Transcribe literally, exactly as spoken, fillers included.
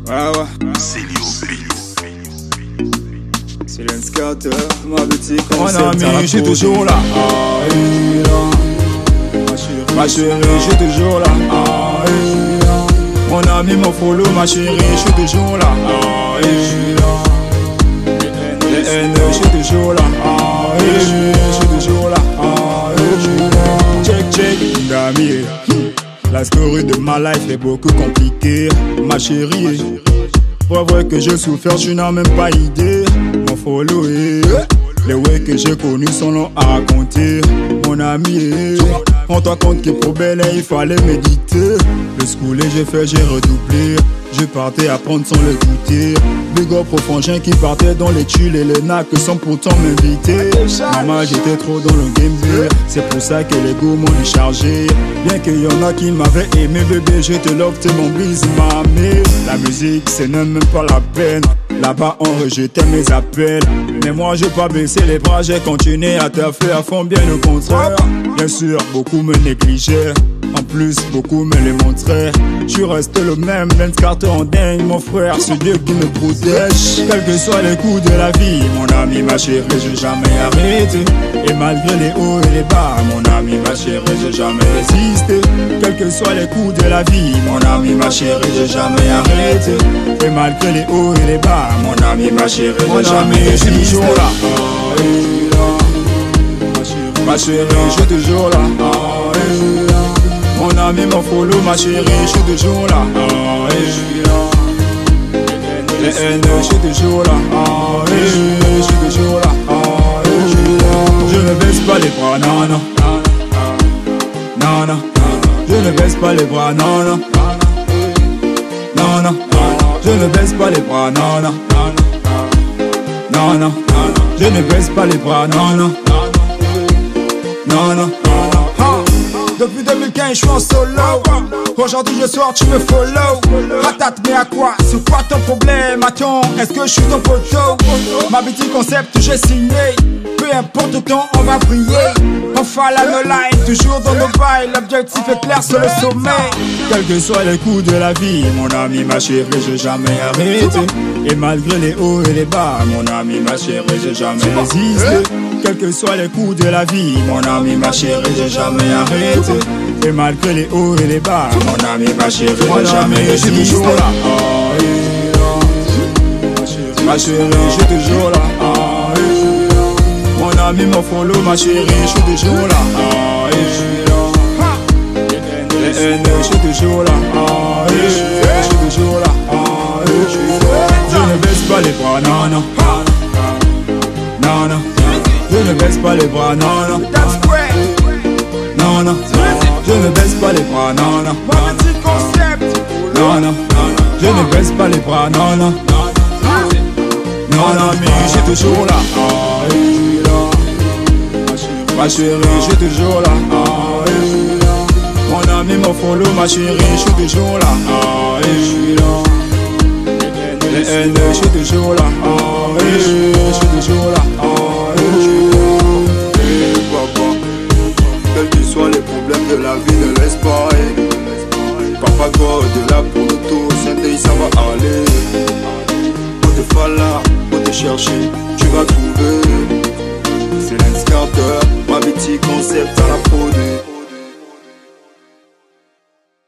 Ouais, ouais. C'est Léo. C'est l'inscateur, ma boutique. Mon ami, je suis toujours là. Ah, et là. Ma chérie, je suis toujours là. Ah, et là. Mon ami, mon follow, ma chérie, je suis toujours là. Ah, et là. Les haines, je suis toujours là. Ah, et je suis toujours là. Ah, et là. Check, check, Dami. La story de ma life est beaucoup compliquée, ma chérie. Pour vrai que j'ai souffert, tu n'as même pas idée. Mon follow est les ways que j'ai connus sont longs à raconter. Mon ami, rends-toi compte que pour belle il fallait méditer. Le school et j'ai fait, j'ai redoublé. Je partais apprendre sans le goûter. Big up au frangin qui partait dans les tuiles et les nacs sans pourtant m'inviter. Maman, j'étais trop dans le game, c'est pour ça que les goûts m'ont déchargé. Bien qu'il y en a qui m'avaient aimé, bébé, je te love, t'es mon bise, mamie. La musique, c'est même pas la peine. Là-bas, on rejetait mes appels. Mais moi, j'ai pas baissé les bras, j'ai continué à taffer à fond, bien au contraire. Bien sûr, beaucoup me négligeaient. En plus, beaucoup me les montraient. Je suis resté le même, même carte en dingue, mon frère, c'est Dieu qui me protège. Quels que soient les coups de la vie, mon ami, ma chérie, j'ai jamais arrêté. Et malgré les hauts et les bas, mon ami, ma chérie, j'ai jamais résisté. Quels que soient les coups de la vie, mon ami, ma chérie, j'ai jamais arrêté. Et malgré les hauts et les bas, mon ami, ma chérie, j'ai jamais résisté. Je suis toujours là. Ah, et là. Ma chérie, je suis toujours là. Ah, et là. Mon ami, mon follow, ma chérie, je suis toujours là. Ah, et là. Les haines, je suis toujours là. Ah, et je suis toujours là. Ah, et là. Je ne baisse pas les bras, non, non. Non, non. Je ne baisse pas les bras, non, non. Non, non. Je ne baisse pas les bras, non, non. Non, non. Je ne baisse pas les bras, non, non. Non, non. Depuis deux mille quinze, je suis en solo. Aujourd'hui, je sors, tu me follow. Patate, mais à quoi? C'est quoi ton problème? Attends, est-ce que je suis ton poteau? Ma boutique concept, j'ai signé. Peu importe quand on va briller. Enfin la no line, toujours dans nos bails. L'objectif est clair sur le sommet. Quels que soient les coups de la vie, mon ami, ma chérie, j'ai jamais arrêté. Et malgré les hauts et les bas, mon ami, ma chérie, j'ai jamais résisté. Quels que soient les coups de la vie, mon ami, ma chérie, j'ai jamais arrêté. Et malgré les hauts et les bas, mon ami, ma chérie, j'ai jamais résisté. Je suis toujours là. Ah, et là. Ma chérie, je suis toujours là. Ah, et là. Mon ami, mon follow, ma chérie, je suis toujours là. Ah, et là. Les haines, je suis toujours là. Ah, et je suis toujours là. Ah, et là. Je ne baisse pas les bras, non, non. Non, non. Je ne baisse pas les bras, non, non. Non, non. Je ne baisse pas les bras, non, non. Non, non. Je ne baisse pas les bras, non, non. Non, non, mais je suis toujours là. Ah, et là. Ma chérie, je suis toujours là. Ah, et là. Mon ami, mon follow, ma chérie, je suis toujours là. Ah, et là. Les haines, je suis toujours là. Ah, et je suis toujours là. Ah, Quels que soient les problèmes de la vie, ne laisse pas.